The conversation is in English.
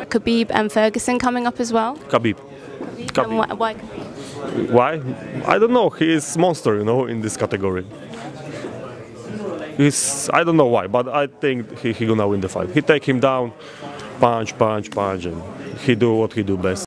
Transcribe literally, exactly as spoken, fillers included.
got Khabib and Ferguson coming up as well. Khabib. Khabib. And why, why Khabib? Why? I don't know. He is monster, you know, in this category. He's, I don't know why, but I think he, he gonna win the fight. He take him down, punch, punch, punch, and he do what he do best.